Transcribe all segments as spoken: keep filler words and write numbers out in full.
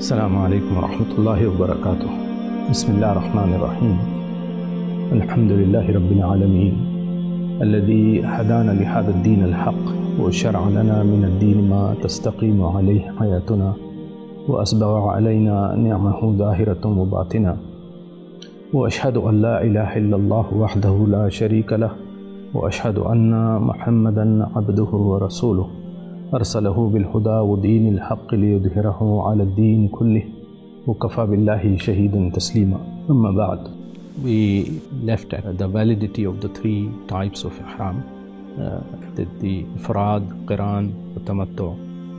السلام عليكم ورحمة الله وبركاته. بسم الله الرحمن الرحيم. الحمد لله رب العالمين الذي هدانا لهذا الدين الحق وشرع لنا من الدين ما تستقيم عليه حياتنا وأسبغ علينا نعمه ظاهرة وباطنة، وأشهد أن لا إله إلا الله وحده لا شريك له، وأشهد أن محمدا عبده ورسوله أرسله بالهدى ودين الحق ليظهره على الدين كله وكفى بالله شهيدا تسليما. أما بعد. We left at the validity of the three types of ihram, uh, the, the ifrad, qiran, tamattu.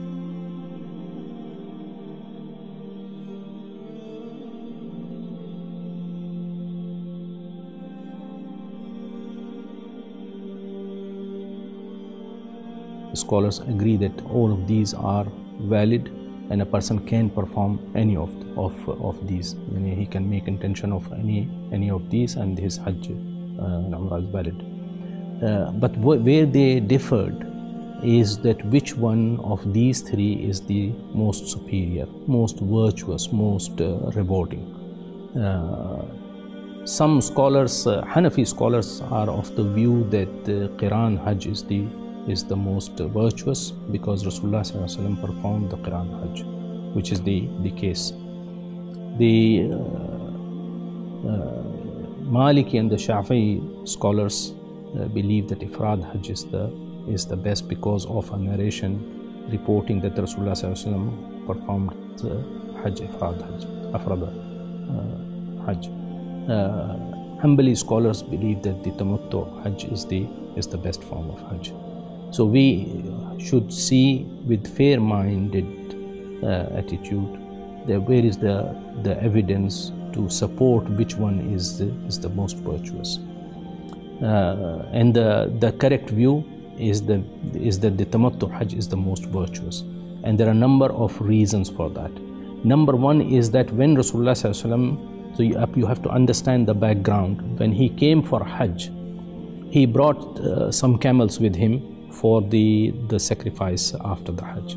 Scholars agree that all of these are valid and a person can perform any of of, of these. I mean, he can make intention of any any of these and his Hajj uh, and Umrah is valid. Uh, but wh where they differed is that which one of these three is the most superior, most virtuous, most uh, rewarding. Uh, some scholars, uh, Hanafi scholars, are of the view that uh, Qiran Hajj is the is the most virtuous because Rasulullah sallallahu alaihi wasallam performed the Qiran Hajj, which is the, the case. The uh, uh, Maliki and the Shafi'i scholars uh, believe that Ifrad Hajj is the, is the best because of a narration reporting that Rasulullah sallallahu alaihi wasallam performed the Hajj, Ifrad Hajj, Afrada uh, Hajj. Uh, Hanbali scholars believe that the Tamattu Hajj is the, is the best form of Hajj. So we should see with fair-minded uh, attitude that where is the, the evidence to support which one is the, is the most virtuous. Uh, and the, the correct view is, the, is that the Tamattu Hajj is the most virtuous. And there are a number of reasons for that. Number one is that when Rasulullah sallallahu alaihi wasallam, so you, you have to understand the background. When he came for Hajj, he brought uh, some camels with him for the, the sacrifice after the Hajj.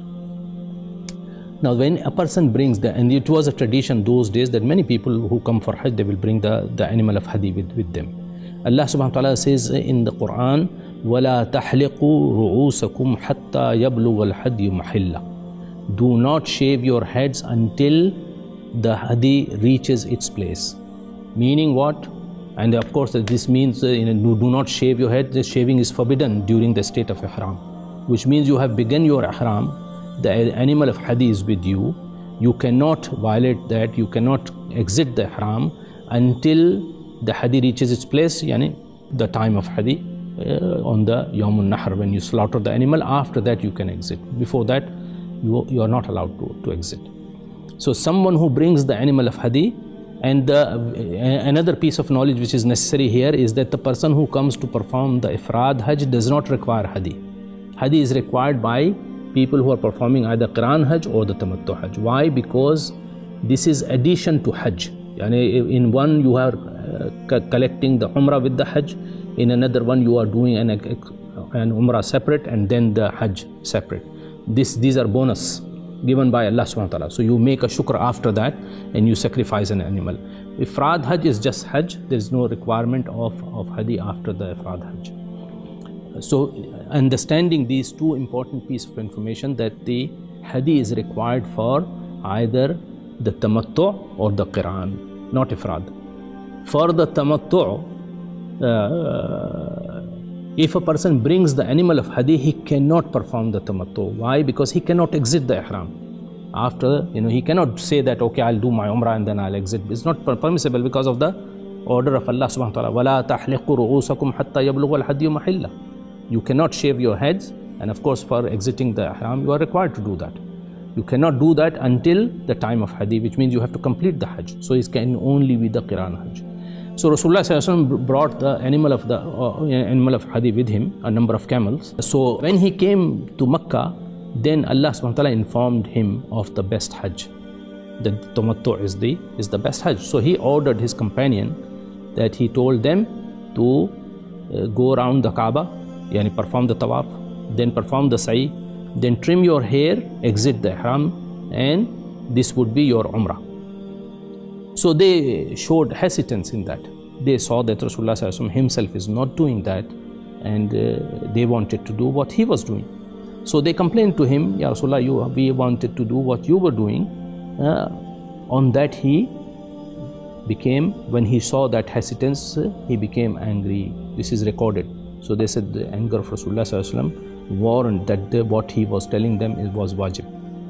Now when a person brings the, and it was a tradition those days that many people who come for Hajj, they will bring the, the animal of Hadi with, with them. Allah subhanahu wa ta'ala says in the Quran, وَلَا تَحْلِقُوا رُؤُوسَكُمْ حَتَّى يَبْلُغَ الْحَدْيُ مَحِلَّ. Do not shave your heads until the Hadi reaches its place. Meaning what? And of course this means uh, you know, do not shave your head. The shaving is forbidden during the state of ihram, which means you have begun your ihram, the animal of Hadi is with you, you cannot violate that, you cannot exit the ihram until the Hadi reaches its place, yani the time of Hadi uh, on the Yawmun Nahr, when you slaughter the animal. After that you can exit. Before that you, you are not allowed to, to exit. So someone who brings the animal of Hadi. And the, uh, another piece of knowledge which is necessary here is that the person who comes to perform the Ifrad Hajj does not require Hadi. Hadi is required by people who are performing either Qiran Hajj or the Tamattu Hajj. Why? Because this is addition to Hajj. Yani in one you are uh, collecting the Umrah with the Hajj, in another one you are doing an, an Umrah separate and then the Hajj separate. This, these are bonus given by Allah subhanahu wa ta'ala. So you make a shukr after that and you sacrifice an animal. Ifrad Hajj is just Hajj. There is no requirement of, of Hadi after the Ifrad Hajj. So understanding these two important pieces of information, that the Hadi is required for either the Tamattu or the Qiran, not Ifrad. For the Tamattu, uh, if a person brings the animal of Hadi, he cannot perform the Tamattu. Why? Because he cannot exit the ihram. After, you know, he cannot say that, okay, I'll do my Umrah and then I'll exit. It's not permissible because of the order of Allah subhanahu wa ta'ala. وَلَا تَحْلِقُوا رُؤُوسَكُمْ حَتَّى يَبْلُغَ الْحَدْيُ مَحِلَّ. You cannot shave your heads, and of course for exiting the ihram, you are required to do that. You cannot do that until the time of Hadi, which means you have to complete the Hajj. So it can only be the Qiran Hajj. So Rasulullah sallallahu alaihi wasallam brought the animal of the uh, animal of Hadi with him, a number of camels. So when he came to Makkah, then Allah subhanahu wa ta'ala informed him of the best Hajj. That Tamattu is the is the best Hajj. So he ordered his companion that he told them to uh, go around the Kaaba, yani perform the tawaf, then perform the sa'i, then trim your hair, exit the ihram, and this would be your Umrah. So they showed hesitance in that. They saw that Rasulullah himself is not doing that, and uh, they wanted to do what he was doing. So they complained to him, Ya Rasulullah, you, we wanted to do what you were doing. Uh, on that he became, when he saw that hesitance, he became angry. This is recorded. So they said the anger of Rasulullah warned that the, what he was telling them is, was wajib.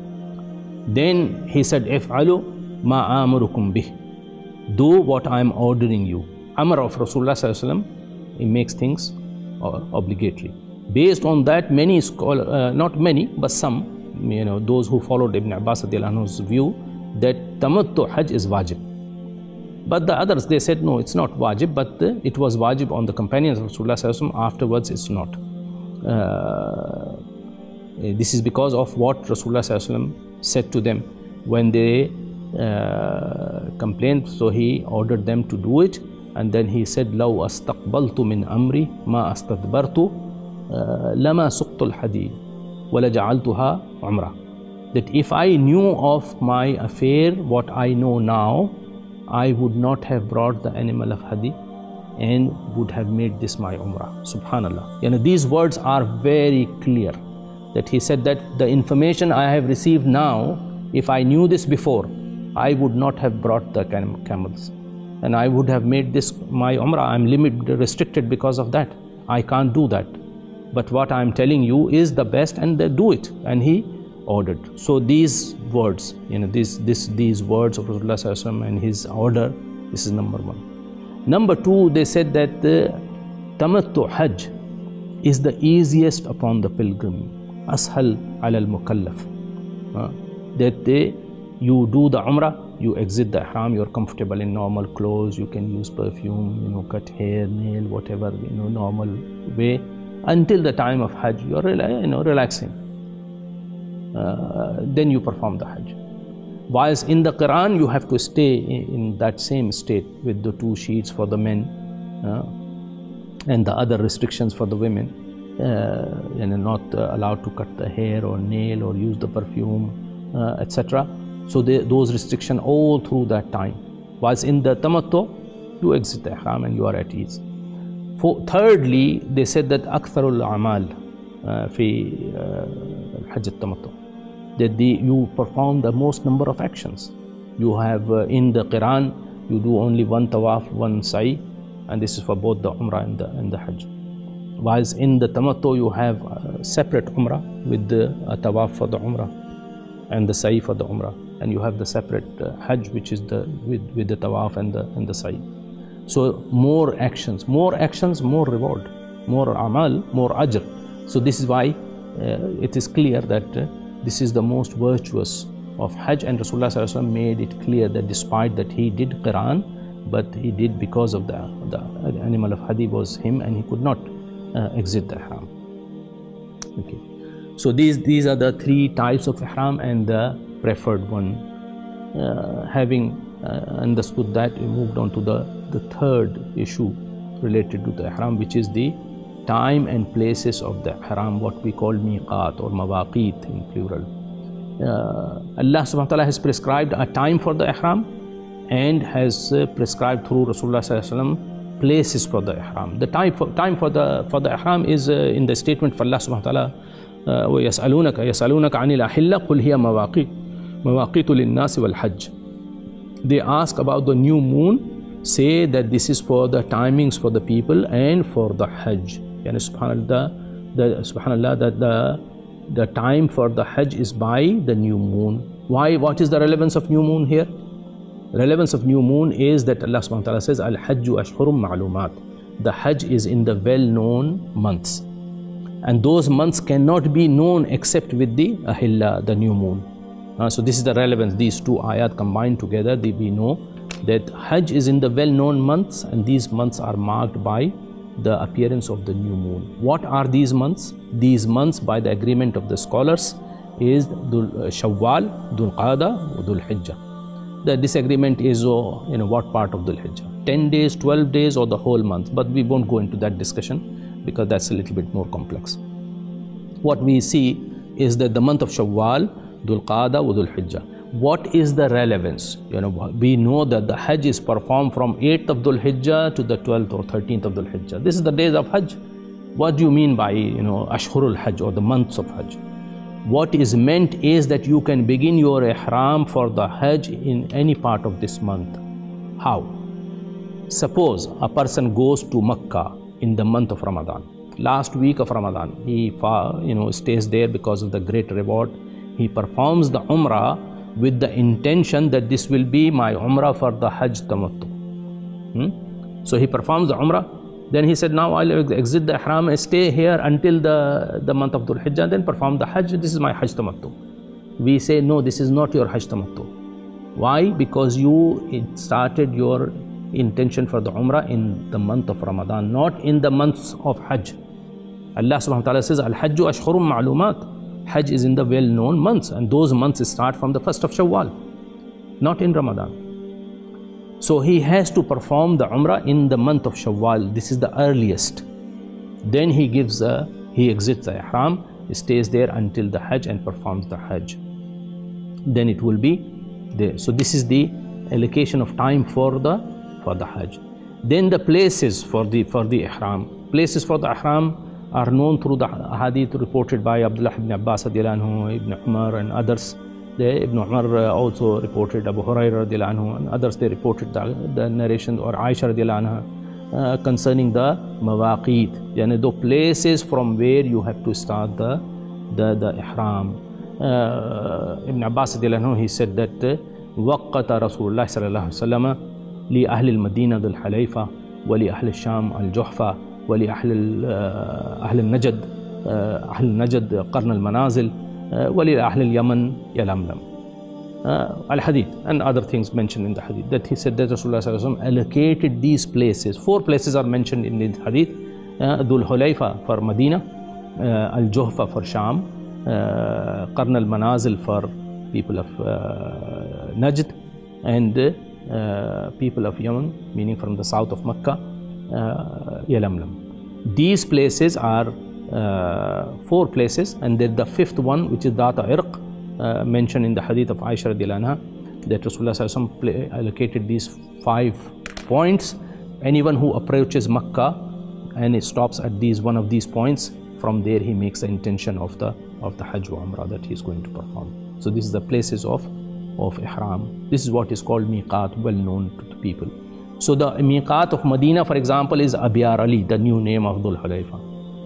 Then he said, If'alu ma amurukum bih. Do what I am ordering you. Amr of Rasulullah, it makes things obligatory. Based on that, many scholars, uh, not many, but some, you know, those who followed Ibn Abbas anhu's view that tamattu Hajj is wajib. But the others, they said, no, it's not wajib, but uh, it was wajib on the companions of Rasulullah. Afterwards, it's not. Uh, this is because of what Rasulullah said to them when they uh, complained. So he ordered them to do it. And then he said, لَوْ أَسْتَقْبَلْتُ مِنْ أَمْرِي مَا أَسْتَدْبَرْتُ لَمَا سُقْتُ الْحَدِيدِ وَلَجَعَلْتُهَا عُمْرًا. That if I knew of my affair, what I know now, I would not have brought the animal of Hadi and would have made this my Umrah. Subhanallah. You know, these words are very clear. That he said that the information I have received now, if I knew this before, I would not have brought the camels. And I would have made this my Umrah. I'm limited, restricted because of that. I can't do that. But what I'm telling you is the best, and they do it. And he ordered. So these words, you know, this, this, these words of Rasulullah and his order, this is number one. Number two, they said that the Tamattu Hajj is the easiest upon the pilgrim. Ashal ala al-mukallaf. Uh, that they, you do the Umrah, you exit the ihram, you're comfortable in normal clothes, you can use perfume, you know, cut hair, nail, whatever, you know, normal way. Until the time of Hajj, you're, you know, relaxing. Uh, then you perform the Hajj. Whilst in the Quran, you have to stay in, in that same state with the two sheets for the men uh, and the other restrictions for the women. Uh, and not uh, allowed to cut the hair or nail or use the perfume, uh, et cetera. So they, those restrictions all through that time. Whilst in the Tamattu, you exit the ihram and you are at ease. For, thirdly, they said that Aktharul Amal fi Hajj al-Tamattu, that the, you perform the most number of actions. You have uh, in the Quran, you do only one tawaf, one sa'i, and this is for both the Umrah and the, and the Hajj. Whilst in the Tamattu, you have a separate Umrah with the uh, tawaf for the Umrah and the sa'i for the Umrah, and you have the separate uh, Hajj, which is the with, with the tawaf and the and the sa'i. So more actions, more actions, more reward, more amal, more ajr. So this is why uh, it is clear that uh, this is the most virtuous of Hajj, and Rasulullah made it clear that despite that he did Quran, but he did because of the, the animal of Hadi was him, and he could not uh, exit the ihram. Okay. So these, these are the three types of ihram, and the preferred one. Uh, having uh, understood that, we moved on to the, the third issue related to the ihram, which is the time and places of the ihram, what we call miqat or mawaqit in plural. Uh, Allah subhanahu wa ta'ala has prescribed a time for the ihram and has uh, prescribed through Rasulullah sallallahu alaihi wasallam places for the ihram. The time for, time for the for the ihram is uh, in the statement for Allah subhanahu wa ta'ala, وَيَسْأَلُونَكَ يَسْأَلُونَكَ عَنِ الْأَحِلَّةِ قُلْ هِيَ مَوَاقِيتُ مَوَاقِيتُ لِلنَّاسِ وَالْحَجِّ. They ask about the new moon, say that this is for the timings for the people and for the Hajj. Yani subhanallah, the, subhanallah that the, the time for the Hajj is by the new moon. Why? What is the relevance of new moon here? Relevance of new moon is that Allah subhanahu wa ta'ala says, Al-Hajju ashhurum ma'lumat. The Hajj is in the well-known months. And those months cannot be known except with the Ahilla, the new moon. Uh, so this is the relevance. These two ayat combined together, they, we know that Hajj is in the well-known months, and these months are marked by the appearance of the new moon. What are these months? These months, by the agreement of the scholars, is Dhul Shawwal, Dhul Qada, Dhul Hijjah. The disagreement is, oh, you know, what part of Dhul Hijjah? ten days, twelve days, or the whole month? But we won't go into that discussion because that's a little bit more complex. What we see is that the month of Shawwal, Dhul Qada, Dhul Hijjah. what is the relevance? You know, we know that the Hajj is performed from eighth of Dhul Hijjah to the twelfth or thirteenth of Dhul Hijjah. This is the days of Hajj. What do you mean by, you know, Ashhurul Hajj, or the months of Hajj? What is meant is that you can begin your ihram for the Hajj in any part of this month. How? Suppose a person goes to Makkah in the month of Ramadan, last week of Ramadan. He, you know, stays there because of the great reward. He performs the Umrah with the intention that this will be my Umrah for the Hajj Tamattu. Hmm? So he performs the Umrah. Then he said, now I'll exit the Ihram and stay here until the, the month of Dhul Hijjah, then perform the Hajj. This is my Hajj Tamattu. We say, no, this is not your Hajj Tamattu. Why? Because you started your intention for the Umrah in the month of Ramadan, not in the months of Hajj. Allah subhanahu wa ta'ala says, Al-Hajju ashhurum ma'lumat. Hajj is in the well-known months, and those months start from the first of Shawwal, not in Ramadan. So he has to perform the Umrah in the month of Shawwal. This is the earliest. Then he gives a, he exits the Ihram, he stays there until the Hajj and performs the Hajj. Then it will be there. So this is the allocation of time for the for the Hajj. Then the places for the for the Ihram. Places for the Ihram are known through the hadith reported by Abdullah ibn Abbas radiallahu anhu, Ibn Umar and others. The Ibn Umar also reported, Abu Hurairah radiallahu anhu and others, they reported the, the narration, or Aisha radiallahu anha, uh, concerning the mawaqit, yani the places from where you have to start the the, the ihram. Uh, Ibn Abbas radiallahu anhu, he said that وقت رسول الله صلى الله عليه وسلم لأهل المدينة ذو الحليفة ولأهل الشام الجحفة ولأهل أهل النجد أهل النجد قرن المنازل ولأهل اليمن يلملم. Al-Hadith and other things mentioned in the Hadith, that he said that Rasulullah sallallahu alaihi wasallam allocated these places. Four places are mentioned in the Hadith: uh, Dhul Hulayfa for Medina, uh, Al-Juhfa for Sham, uh, Qarn al-Manazil for people of uh, Najd, and uh, people of Yemen, meaning from the south of Mecca, uh, Yalamlam. These places are uh, four places, and then the fifth one, which is Data Irq, Uh, mentioned in the hadith of Aisha radiallahu anha, that Rasulullah sallallahu alaihi wasallam allocated these five points. Anyone who approaches Makkah and it stops at these one of these points, from there he makes the intention of the of the Hajj wa Umrah that he is going to perform. So this is the places of of Ihram. This is what is called Miqat, well known to the people. So the Miqat of Medina, for example, is Abiyar Ali, the new name of Dhul Hulayfa.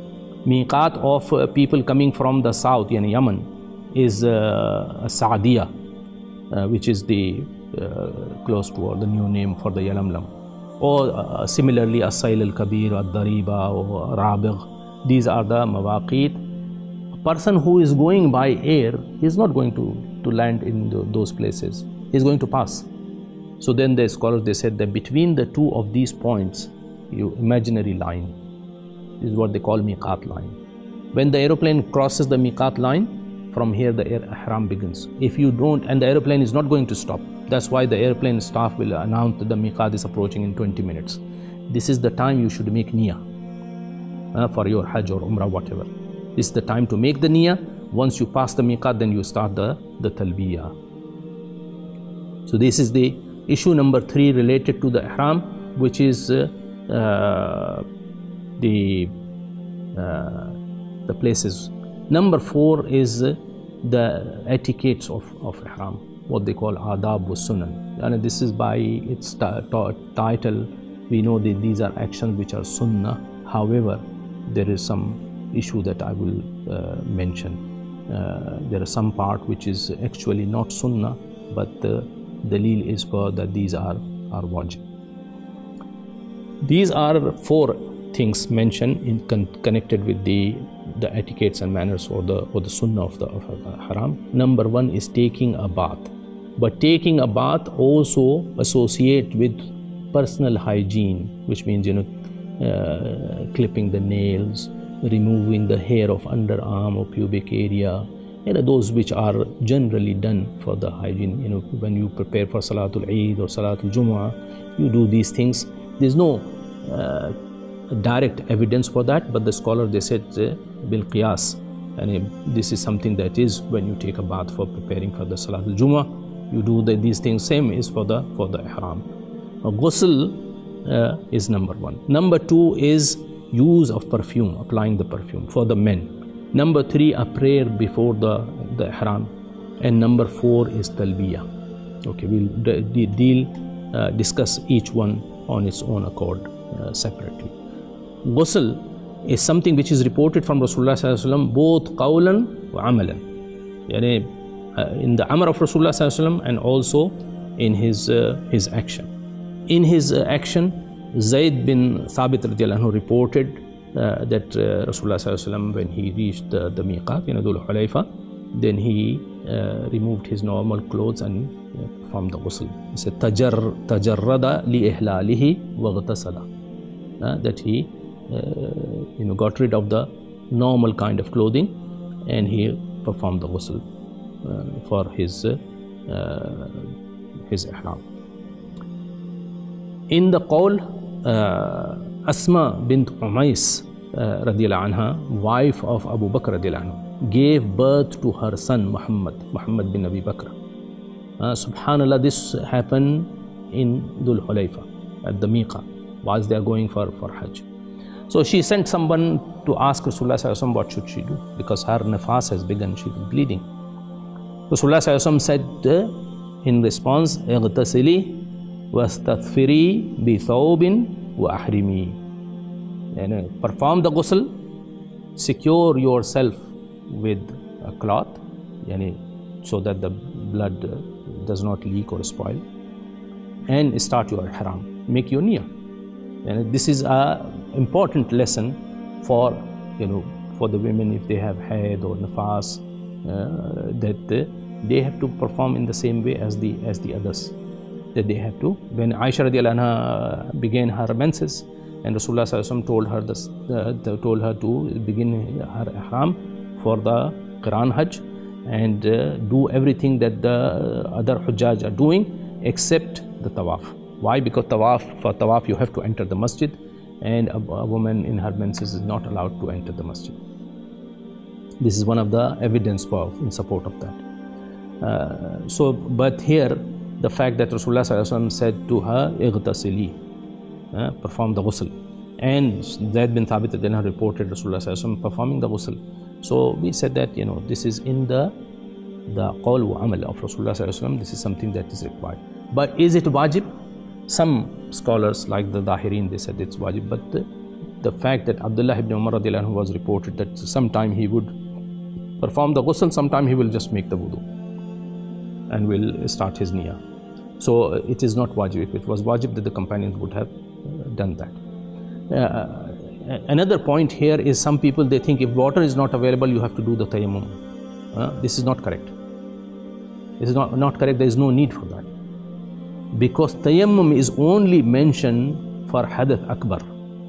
Miqat of uh, people coming from the south, yani Yemen, is uh, Saadiya, uh, which is the uh, close to, or the new name for the Yalamlam. Or uh, similarly As-Sail al-Kabir, Ad-Dariba, or Rabigh. These are the Mawaqit. A person who is going by air is not going to, to land in the, those places. He is going to pass. So then the scholars, they said that between the two of these points, you imaginary line, is what they call Miqat line. When the aeroplane crosses the Miqat line, from here the ihram begins. If you don't, and the aeroplane is not going to stop, that's why the airplane staff will announce that the miqat is approaching in twenty minutes. This is the time you should make niyyah uh, for your hajj or umrah, whatever. This is the time to make the niyyah. Once you pass the miqat, then you start the, the talbiyah. So this is the issue number three related to the ihram, which is uh, uh, the, uh, the places. Number four is uh, the etiquettes of, of Ihram, what they call Adab wa Sunan. And this is by its title, we know that these are actions which are Sunnah. However, there is some issue that I will uh, mention. Uh, there is some part which is actually not Sunnah, but the dalil is for that these are, are wajib. These are four things mentioned in con connected with the the etiquettes and manners, or the or the sunnah of the of haram. Number one is taking a bath, but taking a bath also associate with personal hygiene, which means, you know, uh, clipping the nails, removing the hair of underarm or pubic area, you know, those which are generally done for the hygiene. You know, when you prepare for Salatul Eid or Salatul Jumu'ah, you do these things. There's no uh, direct evidence for that, but the scholar, they said uh, bil qiyas, and this is something that is when you take a bath for preparing for the Salatul Jumu'ah. you do the, these things. Same is for the for the ihram. Now, ghusl uh, is number one. Number two is use of perfume, applying the perfume for the men. Number three, a prayer before the, the ihram. And number four is talbiyah. Okay, we'll de deal, uh, discuss each one on its own accord uh, separately. Ghusl is something which is reported from Rasulullah sallallahu alaihi wasallam, both qawlan wa amalan. Yani, uh, in the amr of Rasulullah sallallahu alaihi wasallam and also in his, uh, his action. In his uh, action, Zayd bin Thabit radiallahu anhu reported uh, that uh, Rasulullah sallallahu alaihi wasallam, when he reached the, the miqat, you know, Dhul Hulayfa, then he uh, removed his normal clothes and uh, performed the ghusl. He said, Tajar, tajarrada li ihlalihi wa ghtasala. Uh, that he uh, you know, got rid of the normal kind of clothing and he performed the ghusl uh, for his, uh, uh, his ihram. In the qawl, uh, Asma bint Umais uh, radiallahu anha, wife of Abu Bakr radiallahu anhu, gave birth to her son Muhammad, Muhammad bin Abi Bakr. Uh, Subhanallah, this happened in Dhul Hulayfa at the miqat, whilst they are going for, for Hajj. So she sent someone to ask Rasulullah sallallahu alaihi wasallam what should she do, because her nifas has begun, she was bleeding. Rasulullah sallallahu alaihi wasallam said uh, in response, اغتسلي واستغفري بثوب وأحرمي. And perform the ghusl, secure yourself with a cloth, yani, so that the blood uh, does not leak or spoil, and start your ihram, make your niyyah. And this is a important lesson for, you know, for the women if they have haid or nifas, uh, that uh, they have to perform in the same way as the as the others. That they have to. When Aisha radiallahu anha began her menses, and Rasulullah sallallahu alaihi wasallam told her this, uh, told her to begin her ihram for the Qiran Hajj and uh, do everything that the other Hujjaj are doing except the tawaf. Why? Because tawaf, for tawaf you have to enter the masjid, and a, a woman in her menses is not allowed to enter the masjid. This is one of the evidence for in support of that. Uh, so, but here the fact that Rasulullah sallallahu alaihi wasallam said to her, "Ightasili," uh, perform the ghusl, and Zayd bin Thabit then reported Rasulullah sallallahu alaihi wasallam performing the ghusl. So we said that, you know, this is in the the qawl wa amal of Rasulullah sallallahu alaihi wasallam. This is something that is required. But is it wajib? Some scholars like the Dahirin, they said it's wajib. But the, the fact that Abdullah ibn Umar radiallahu anhu was reported that sometime he would perform the ghusl, sometime he will just make the wudu and will start his niyyah. So it is not wajib. If it was wajib, that the companions would have done that. Uh, another point here is some people, they think if water is not available, you have to do the tayammum. Uh, this is not correct. This is not, not correct. There is no need for that. Because tayammum is only mentioned for hadath akbar.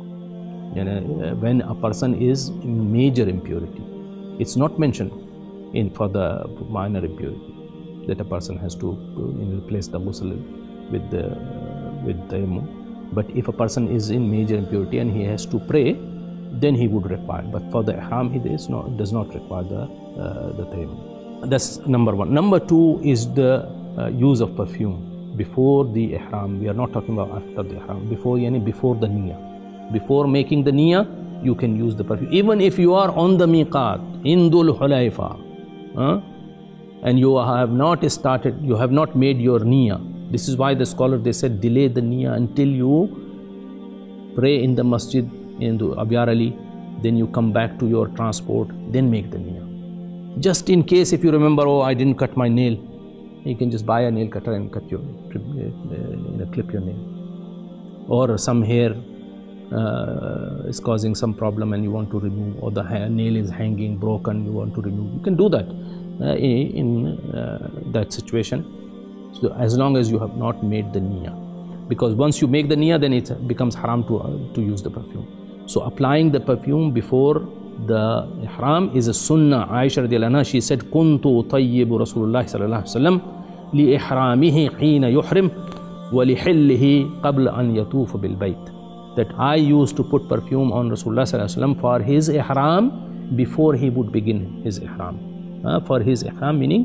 You know, when a person is in major impurity. It's not mentioned in for the minor impurity, that a person has to you know, replace the ghusl with the with tayammum. But if a person is in major impurity and he has to pray, then he would require. But for the ihram, he is not, does not require the uh, the tayammum. That's number one. Number two is the uh, use of perfume before the ihram. We are not talking about after the ihram. Before yani before the niyyah. Before making the niyyah, you can use the perfume. Even if you are on the miqat in Dhul Hulayfa, huh? and you have not started, you have not made your niyyah. This is why the scholar, they said, delay the niyyah until you pray in the masjid in the Abyar Ali, then you come back to your transport, then make the niyyah. Just in case if you remember, oh, I didn't cut my nail, you can just buy a nail cutter and cut your, uh, clip your nail. Or some hair uh, is causing some problem and you want to remove, or the nail is hanging, broken, you want to remove, you can do that. Uh, in uh, that situation, so as long as you have not made the niyyah, because once you make the niyyah, then it becomes haram to uh, to use the perfume. So applying the perfume before the ihram is a sunnah. Aisha radiallahu anha, she said, "Kuntu tayyibu Rasulullah sallallahu alaihi wasallam li ihramihi hina yuhrim wa li hillihi qabla an yatufa bil bayt." That I used to put perfume on Rasulullah sallallahu alaihi wasallam for his ihram before he would begin his ihram. Uh, for his ihram, meaning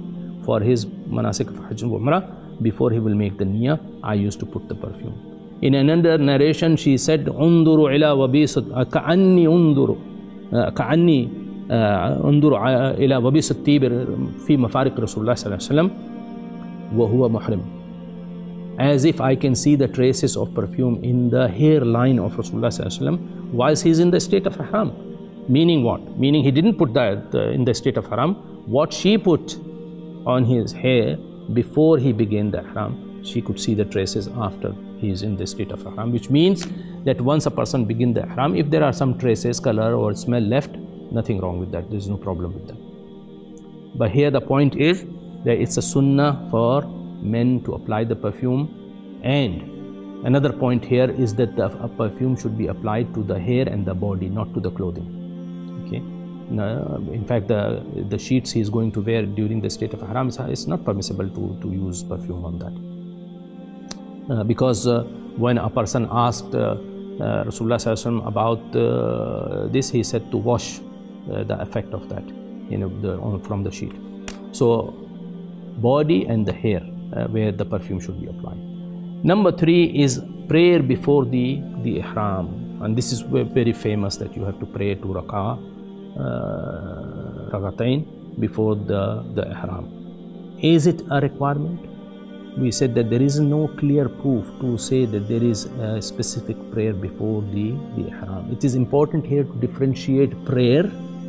for his manasik of Hajj and Umrah, before he will make the niyyah, I used to put the perfume. In another narration, she said, "Unduru ila wabis ka'anni unduru ka'anni unduru ila wabis at-tib fi mafariq Rasulullah sallallahu alaihi wasallam wa huwa muhrim." As if I can see the traces of perfume in the hairline of Rasulullah sallallahu alaihi wasallam whilst he is in the state of ihram. Meaning what? Meaning he didn't put that uh, in the state of ihram. What she put on his hair before he began the ihram, she could see the traces after he is in the state of ihram, which means that once a person begins the ihram, if there are some traces, color or smell left, nothing wrong with that. There is no problem with that. But here the point is that it's a sunnah for men to apply the perfume, and another point here is that the a perfume should be applied to the hair and the body, not to the clothing. Okay. Now, in fact, the the sheets he is going to wear during the state of ihram, it's not permissible to, to use perfume on that. Uh, because uh, when a person asked uh, uh, Rasulullah sallallahu alaihi wasallam about uh, this, he said to wash uh, the effect of that, you know, the, on, from the sheet. So, body and the hair, uh, where the perfume should be applied. Number three is prayer before the, the ihram. And this is very famous, that you have to pray two rak'ah, uh, rakatain before the, the ihram. Is it a requirement? We said that there is no clear proof to say that there is a specific prayer before the, the ihram. It is important here to differentiate prayer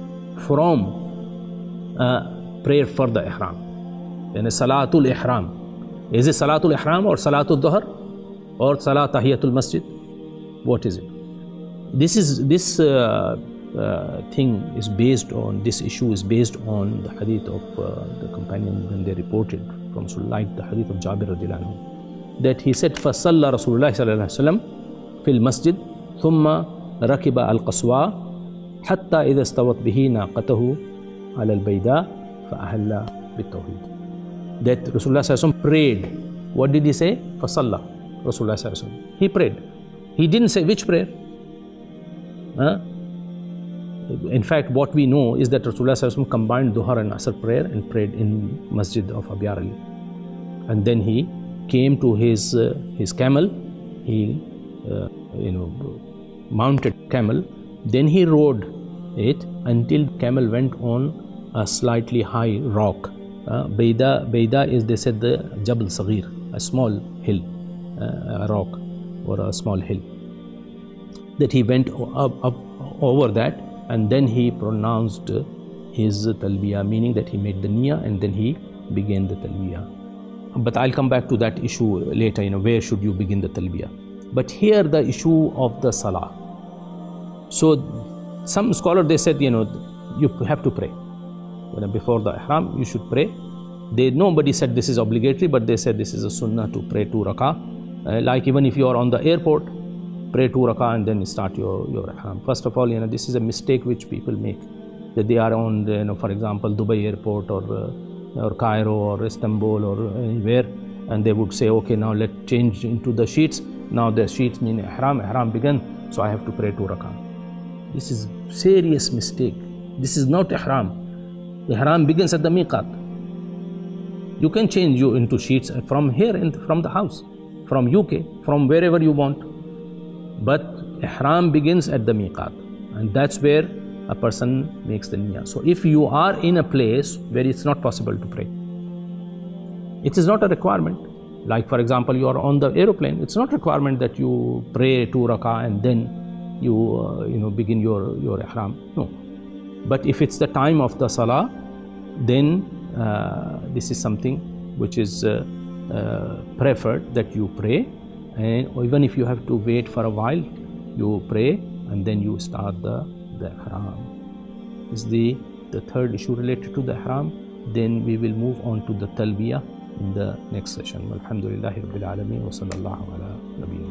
from uh, prayer for the ihram. And Salatul Ihram. Is it Salatul Ihram or Salatul Dhuhr or Salat Tahiyatul Masjid? What is it? This is this uh, uh, thing is based on, this issue is based on the hadith of uh, the companion when they reported from Rasulullah, like the hadith of Jabir radhiyallahu anhu, that he said, فَصَلَّى رَسُولُ اللَّهِ صَلَّى اللَّهُ عَلَيْهِ وسلم فِي الْمَسْجِدِ ثُمَّ رَكِبَ الْقَصْوَى حَتَّى إِذَا اسْتَوَتْ بِهِ نَاقَتَهُ عَلَى الْبَيْدَاءِ فَأَهَلَّ بِالتَّوْحِيدِ. That Rasulullah sallallahu alaihi wasallam prayed. What did he say? Fasalla. Rasulullah sallallahu alaihi wasallam. He prayed. He didn't say which prayer. Huh? In fact, what we know is that Rasulullah sallallahu alaihi wasallam combined Dhuhr and Asr prayer and prayed in Masjid of Abiyar Ali. And then he came to his uh, his camel. He, uh, you know, mounted camel. Then he rode it until camel went on a slightly high rock. Uh, Baida, Baida is, they said, the Jabal Saghir, a small hill, uh, a rock or a small hill. That he went up, up over that, and then he pronounced his talbiyah, meaning that he made the niyyah and then he began the talbiyah. But I'll come back to that issue later, you know, where should you begin the talbiyah. But here the issue of the salah. So some scholars, they said, you know, you have to pray. Before the ihram, you should pray. They, nobody said this is obligatory, but they said this is a sunnah to pray two rak'ah. Uh, like even if you are on the airport, pray two rak'ah and then start your, your ihram. First of all, you know, this is a mistake which people make. That they are on, you know, for example, Dubai airport or, uh, or Cairo or Istanbul or anywhere, and they would say, okay, now let's change into the sheets. Now the sheets mean ihram, ihram began, so I have to pray two rak'ah. This is serious mistake. This is not ihram. Ihram begins at the miqat. You can change you into sheets from here and from the house, from U K, from wherever you want. But ihram begins at the miqat, and that's where a person makes the niyyah. So if you are in a place where it's not possible to pray, it is not a requirement. Like for example, you are on the aeroplane, it's not a requirement that you pray two rak'ah and then you uh, you know begin your, your ihram. No. But if it's the time of the salah, then uh, this is something which is uh, uh, preferred that you pray, and even if you have to wait for a while, you pray and then you start the, the ihram. This is the, the third issue related to the ihram. Then we will move on to the talbiyah in the next session. Alhamdulillahi Rabbil Alameen wa sallallahu ala nabiyyina.